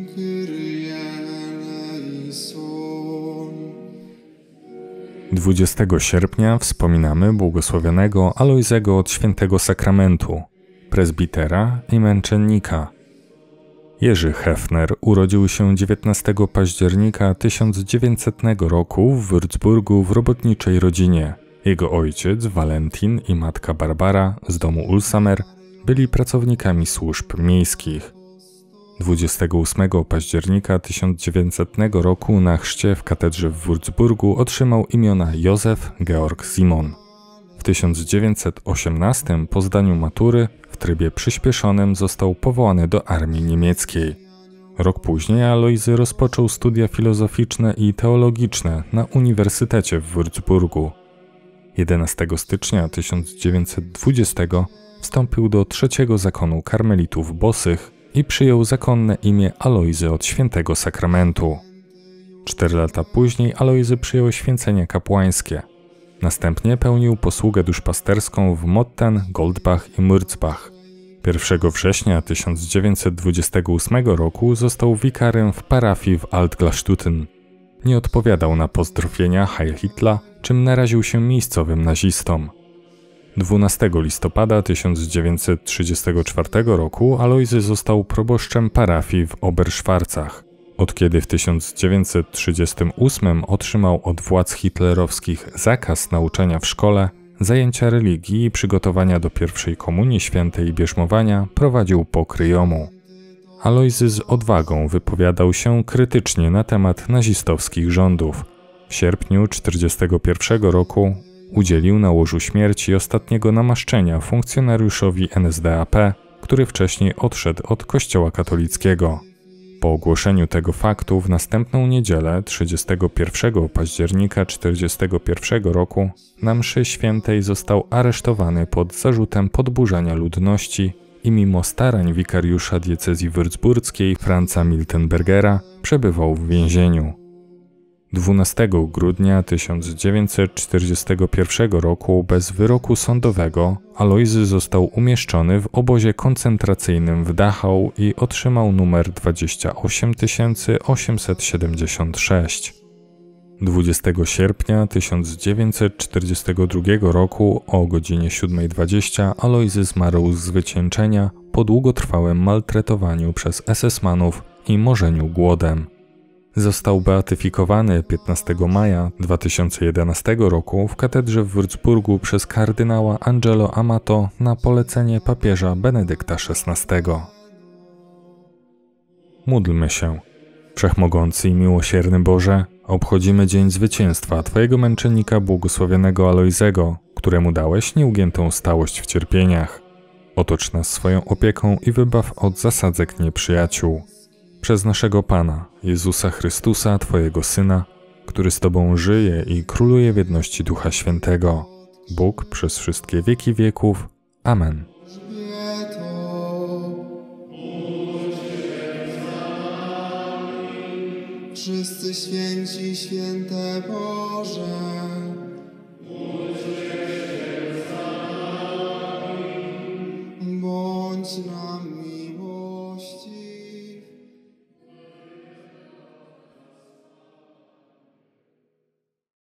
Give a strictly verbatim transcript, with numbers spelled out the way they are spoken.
dwudziestego sierpnia wspominamy błogosławionego Alojzego od Świętego Sakramentu, prezbitera i męczennika. Jerzy Hefner urodził się dziewiętnastego października tysiąc dziewięćsetnego roku w Würzburgu w robotniczej rodzinie. Jego ojciec, Walentin, i matka Barbara z domu Ulsamer byli pracownikami służb miejskich. dwudziestego ósmego października tysiąc dziewięćsetnego roku na chrzcie w katedrze w Würzburgu otrzymał imiona Józef Georg Simon. W tysiąc dziewięćset osiemnastym po zdaniu matury w trybie przyspieszonym został powołany do armii niemieckiej. Rok później Alojzy rozpoczął studia filozoficzne i teologiczne na Uniwersytecie w Würzburgu. jedenastego stycznia tysiąc dziewięćset dwudziestego wstąpił do trzeciego zakonu karmelitów bosych i przyjął zakonne imię Alojzy od Świętego Sakramentu. Cztery lata później Alojzy przyjął święcenie kapłańskie. Następnie pełnił posługę duszpasterską w Motten, Goldbach i Mürzbach. pierwszego września tysiąc dziewięćset dwudziestego ósmego roku został wikarym w parafii w Altglasstuten. Nie odpowiadał na pozdrowienia Heil Hitler, czym naraził się miejscowym nazistom. dwunastego listopada tysiąc dziewięćset trzydziestego czwartego roku Alojzy został proboszczem parafii w Oberschwarzach. Od kiedy w tysiąc dziewięćset trzydziestym ósmym otrzymał od władz hitlerowskich zakaz nauczania w szkole, zajęcia religii i przygotowania do pierwszej komunii świętej i bierzmowania prowadził po kryjomu. Alojzy z odwagą wypowiadał się krytycznie na temat nazistowskich rządów. W sierpniu tysiąc dziewięćset czterdziestego pierwszego roku udzielił na łożu śmierci ostatniego namaszczenia funkcjonariuszowi N S D A P, który wcześniej odszedł od Kościoła katolickiego. Po ogłoszeniu tego faktu w następną niedzielę, trzydziestego pierwszego października tysiąc dziewięćset czterdziestego pierwszego roku, na mszy świętej został aresztowany pod zarzutem podburzania ludności i mimo starań wikariusza diecezji würzburskiej Franza Miltenbergera przebywał w więzieniu. dwunastego grudnia tysiąc dziewięćset czterdziestego pierwszego roku bez wyroku sądowego Alojzy został umieszczony w obozie koncentracyjnym w Dachau i otrzymał numer dwadzieścia osiem tysięcy osiemset siedemdziesiąt sześć. dwudziestego sierpnia tysiąc dziewięćset czterdziestego drugiego roku o godzinie siódma dwadzieścia Alojzy zmarł z wycieńczenia po długotrwałym maltretowaniu przez esesmanów i morzeniu głodem. Został beatyfikowany piętnastego maja dwa tysiące jedenastego roku w katedrze w Würzburgu przez kardynała Angelo Amato na polecenie papieża Benedykta szesnastego. Módlmy się. Wszechmogący i miłosierny Boże, obchodzimy dzień zwycięstwa Twojego męczennika błogosławionego Alojzego, któremu dałeś nieugiętą stałość w cierpieniach. Otocz nas swoją opieką i wybaw od zasadzek nieprzyjaciół. Przez naszego Pana, Jezusa Chrystusa, Twojego Syna, który z Tobą żyje i króluje w jedności Ducha Świętego, Bóg przez wszystkie wieki wieków. Amen. Wszyscy święci, święte Boże,